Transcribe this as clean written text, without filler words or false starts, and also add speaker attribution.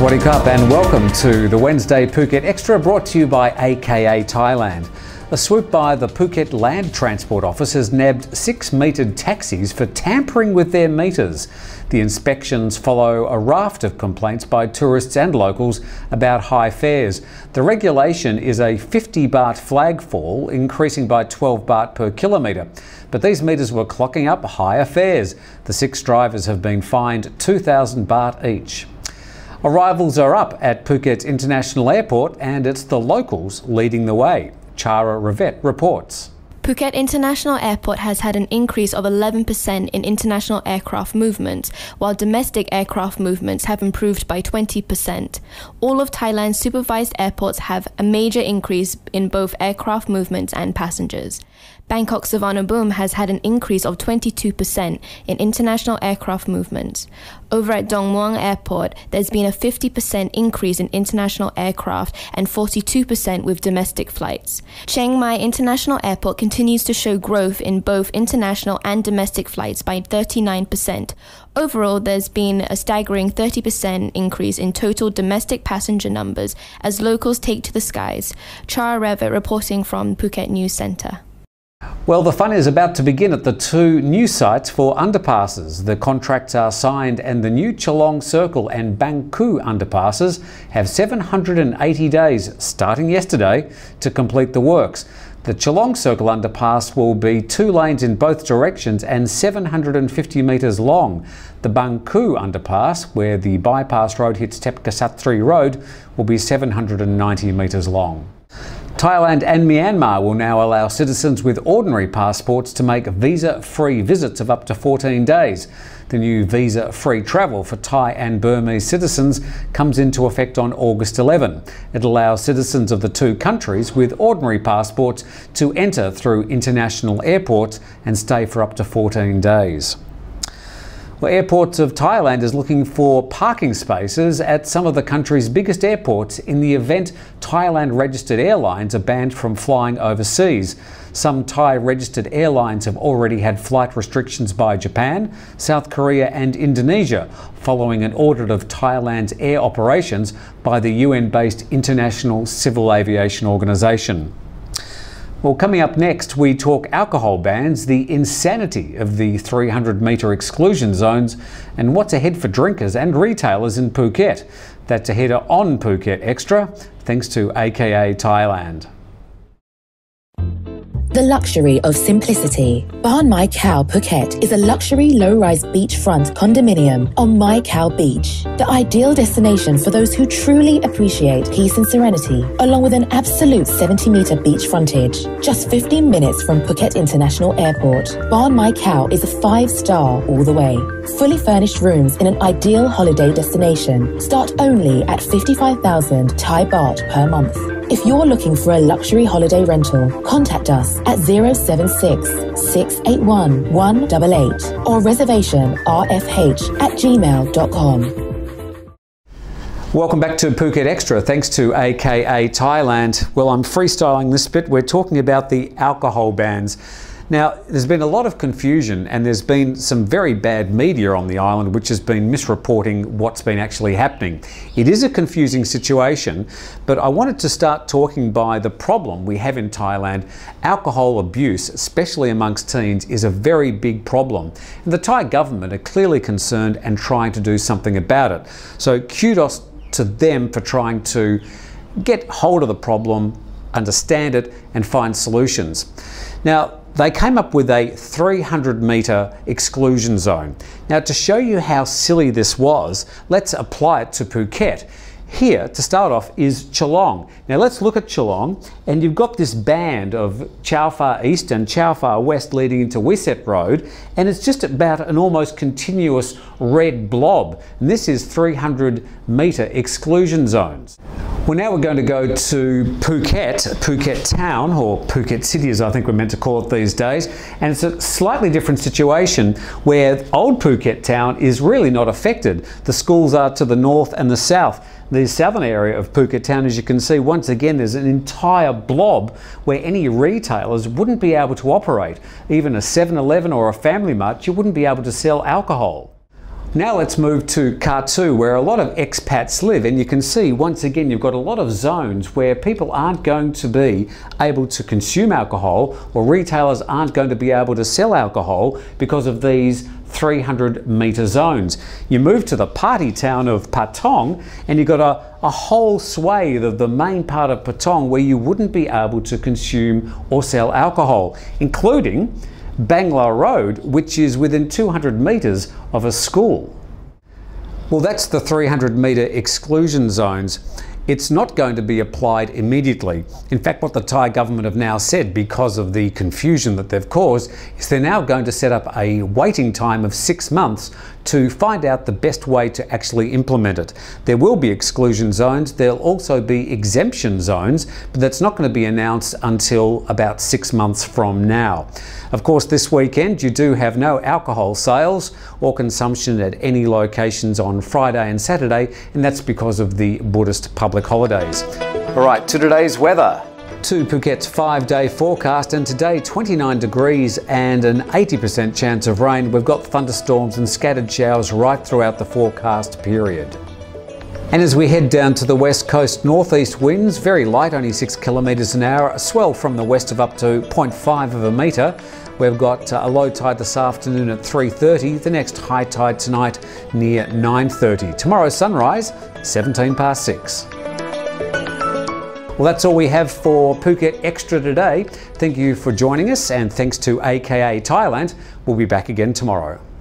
Speaker 1: Swadee Cup and welcome to the Wednesday Phuket Extra, brought to you by AKA Thailand. A swoop by the Phuket Land Transport Office has nabbed 6 metered taxis for tampering with their meters. The inspections follow a raft of complaints by tourists and locals about high fares. The regulation is a 50 baht flag fall, increasing by 12 baht per kilometre. But these meters were clocking up higher fares. The 6 drivers have been fined 2,000 baht each. Arrivals are up at Phuket International Airport and it's the locals leading the way. Chara Ravet reports.
Speaker 2: Phuket International Airport has had an increase of 11% in international aircraft movements, while domestic aircraft movements have improved by 20%. All of Thailand's supervised airports have a major increase in both aircraft movements and passengers. Bangkok Suvarnabhumi has had an increase of 22% in international aircraft movements. Over at Dong Muang Airport, there's been a 50% increase in international aircraft and 42% with domestic flights. Chiang Mai International Airport continues to show growth in both international and domestic flights by 39%. Overall, there's been a staggering 30% increase in total domestic passenger numbers as locals take to the skies. Chara Ravet reporting from Phuket News Centre.
Speaker 1: Well, the fun is about to begin at the 2 new sites for underpasses. The contracts are signed and the new Chalong Circle and Bangku underpasses have 780 days, starting yesterday, to complete the works. The Chalong Circle underpass will be 2 lanes in both directions and 750 metres long. The Bangku underpass, where the bypass road hits Phuket Xtra Road, will be 790 metres long. Thailand and Myanmar will now allow citizens with ordinary passports to make visa-free visits of up to 14 days. The new visa-free travel for Thai and Burmese citizens comes into effect on August 11. It allows citizens of the 2 countries with ordinary passports to enter through international airports and stay for up to 14 days. Well, Airports of Thailand is looking for parking spaces at some of the country's biggest airports in the event Thailand-registered airlines are banned from flying overseas. Some Thai-registered airlines have already had flight restrictions by Japan, South Korea and Indonesia, following an audit of Thailand's air operations by the UN-based International Civil Aviation Organization. Well, coming up next, we talk alcohol bans, the insanity of the 300-metre exclusion zones, and what's ahead for drinkers and retailers in Phuket. That's ahead on Phuket Extra, thanks to AKA Thailand.
Speaker 3: The luxury of simplicity. Barn My Cow Phuket is a luxury low-rise beachfront condominium on My Cow Beach. The ideal destination for those who truly appreciate peace and serenity, along with an absolute 70-metre beach frontage. Just 15 minutes from Phuket International Airport, Barn My Cow is a 5-star all the way. Fully furnished rooms in an ideal holiday destination start only at 55,000 Thai baht per month. If you're looking for a luxury holiday rental, contact us at 076 681 188 or reservation rfh@gmail.com.
Speaker 1: Welcome back to Phuket Extra, thanks to AKA Thailand. Well, I'm freestyling this bit. We're talking about the alcohol bans. Now, there's been a lot of confusion and there's been some very bad media on the island which has been misreporting what's been actually happening. It is a confusing situation, but I wanted to start talking by the problem we have in Thailand. Alcohol abuse, especially amongst teens, is a very big problem. And the Thai government are clearly concerned and trying to do something about it. So kudos to them for trying to get hold of the problem, understand it and find solutions. Now, they came up with a 300-metre exclusion zone. Now, to show you how silly this was, let's apply it to Phuket. Here, to start off, is Chalong. Now let's look at Chalong, and you've got this band of Chao Phraya East and Chao Phraya West leading into Wiset Road, and it's just about an almost continuous red blob. And this is 300-metre exclusion zones. Well, now we're going to go to Phuket Town, or Phuket City as I think we're meant to call it these days, and it's a slightly different situation where old Phuket Town is really not affected. The schools are to the north and the south. The southern area of Phuket Town, as you can see, once again there's an entire blob where any retailers wouldn't be able to operate. Even a 7-Eleven or a Family Mart, you wouldn't be able to sell alcohol. Now let's move to Khartoum, where a lot of expats live, and you can see once again you've got a lot of zones where people aren't going to be able to consume alcohol, or retailers aren't going to be able to sell alcohol because of these 300-metre zones. You move to the party town of Patong and you've got a whole swathe of the main part of Patong where you wouldn't be able to consume or sell alcohol, including Bangla Road, which is within 200 metres of a school. Well, that's the 300-metre exclusion zones. It's not going to be applied immediately. In fact, what the Thai government have now said, because of the confusion that they've caused, is they're now going to set up a waiting time of 6 months to find out the best way to actually implement it. There will be exclusion zones, there'll also be exemption zones, but that's not going to be announced until about 6 months from now. Of course, this weekend you do have no alcohol sales or consumption at any locations on Friday and Saturday, and that's because of the Buddhist public holidays. All right, to today's weather. To Phuket's 5-day forecast, and today 29 degrees and an 80% chance of rain. We've got thunderstorms and scattered showers right throughout the forecast period. And as we head down to the west coast, northeast winds, very light, only 6 kilometres an hour, a swell from the west of up to 0.5 of a metre. We've got a low tide this afternoon at 3:30, the next high tide tonight near 9:30. Tomorrow's sunrise, 17 past 6. Well, that's all we have for Phuket Extra today. Thank you for joining us, and thanks to AKA Thailand. We'll be back again tomorrow.